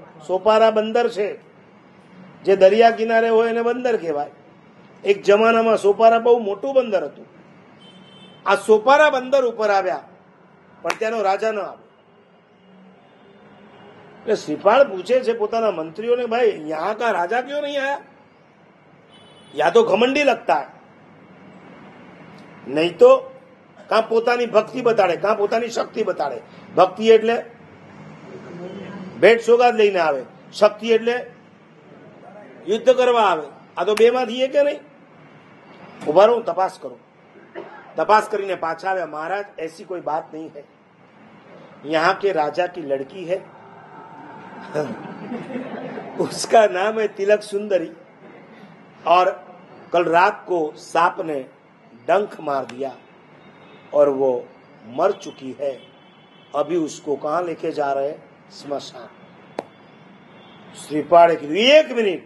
સોપારા બંદર છે, જે દરિયા કિનારે હોય એને બંદર કહેવાય. એક જમાનામાં સોપારા બહુ મોટું બંદર હતું. આ સોપારા બંદર ઉપર આવ્યા, પણ ત્યાંનો રાજા ન આવ્યો. એટલે શ્રીપાળ પૂછે છે પોતાના મંત્રીઓને, ભાઈ યહાં કા રાજા ક્यों नहीं आया? યા તો ઘમંડી લગતા, નહીં તો કાં પોતાની ભક્તિ બતાડે, કાં પોતાની શક્તિ બતાડે. ભક્તિ એટલે ભેટ સોગાદ લઈને આવે, શક્તિ એટલે યુદ્ધ કરવા આવે. આ તો બે માંથી કે નહીં? ઉભા રહો, તપાસ કરો. તપાસ કરીને પાછા આવ્યા. महाराज ऐसी कोई बात नहीं है, यहाँ के राजा की लड़की है, उसका नाम है तिलक सुंदरी, और कल रात को सांप ने डंक मार दिया और वो मर चुकी है. अभी उसको कहां लेके जा रहे? स्मशान. श्रीपाड़े કીધું, 1 મિનિટ.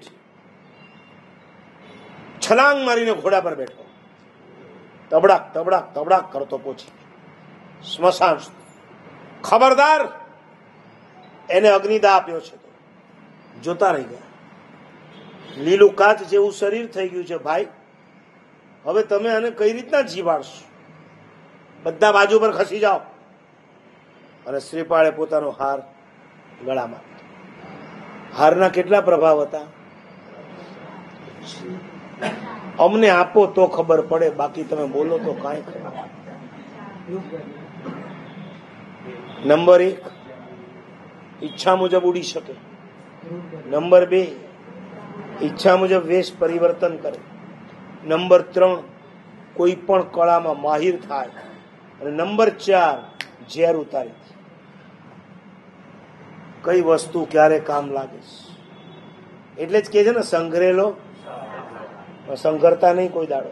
છલાંગ મારીને ઘોડા પર બેઠો, તબડાક તબડાક તબડાક કરતો પહોંચી સ્મશાન. ખબરદાર, એને અગ્નિદાહ આપ્યો છે. તો જોતા રહી ગયા. લીલું કાચ જેવું શરીર થઈ ગયું છે. ભાઈ, હવે તમે આને કઈ રીતના જીવાડશો? બધા બાજુ પર ખસી જાઓ. અને શ્રીપાળે પોતાનો હાર ગળામાં. હારના કેટલા પ્રભાવ હતા અમને આપો તો ખબર પડે, બાકી તમે બોલો તો કાંઈ ખબર. નંબર 1, ઈચ્છા મુજબ ઉડી શકે. નંબર 2, ઈચ્છા મુજબ વેશ પરિવર્તન કરે. નંબર 3, કોઈ પણ કળામાં માહિર થાય. અને નંબર 4, ઝેર ઉતારી. કઈ વસ્તુ ક્યારે કામ લાગે? એટલે જ કે છે ને, સંઘરેલો સંઘરતા નહીં કોઈ દાડો.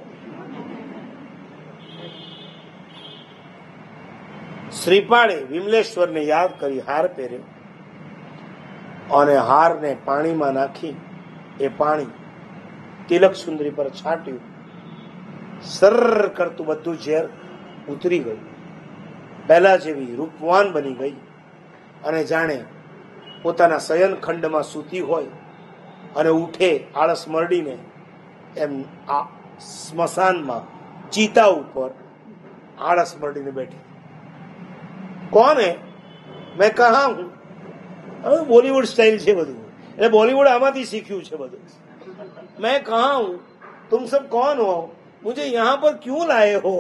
શ્રીપાળે વિમલેશ્વરને યાદ કરી હાર પહેર્યો અને હારને પાણીમાં નાખી એ પાણી તિલક સુંદરી પર છાંટ્યું. સર કરતું બધું ઝેર ઉતરી ગયું. પહેલા જેવી રૂપવાન બની ગઈ અને જાણે પોતાના શયન ખંડમાં સૂતી હોય અને ઉઠે આળસ મરડીને, એમ આ સ્મશાનમાં ચિતા ઉપર આળસ મરડીને બેઠી. કોણ હે? મેં કહા હું. હવે બોલીવુડ સ્ટાઇલ છે બધું, એટલે બોલીવુડ આમાંથી શીખ્યું છે બધું. મેં કહા હું, तुम सब कौन हो, मुझे यहां पर क्यों लाए हो?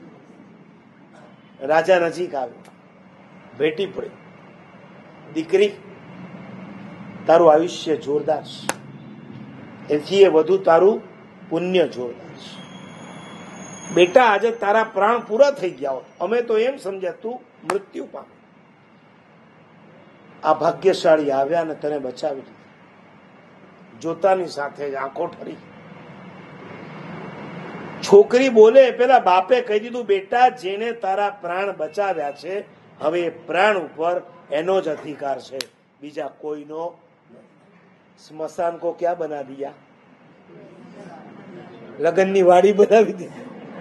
રાજા નજીક આવ્યો, ભેટી પડી. દીકરી, તારું આયુષ્ય જોરદાર છે, એથી એ વધુ તારું પુણ્ય જોરદાર છે. બેટા, આજે તારા પ્રાણ પૂરા થઈ ગયા હોત, અમે તો એમ સમજ્યા તું મૃત્યુ પામ. આ ભાગ્યશાળી આવ્યા અને તને બચાવી લીધી. જોતાની સાથે જ આંખો ઠરી. છોકરી બોલે પેલા બાપે કહી દીધું, બેટા, જેને તારા પ્રાણ બચાવ્યા છે, હવે એ પ્રાણ ઉપર એનો જ અધિકાર છે, બીજા કોઈનો. સ્મશાન કો ક્યાં બના દિયા? લગનની વાડી બનાવી દીધી.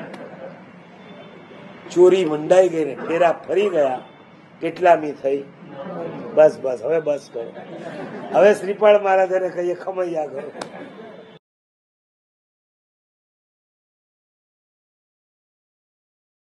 ચોરી મંડાઈ ગઈ ને ફેરા ફરી ગયા. કેટલામી થઈ? બસ બસ, હવે બસ કરો. હવે શ્રીપાળ મહારાજને કહીએ, ખમૈયા કરો.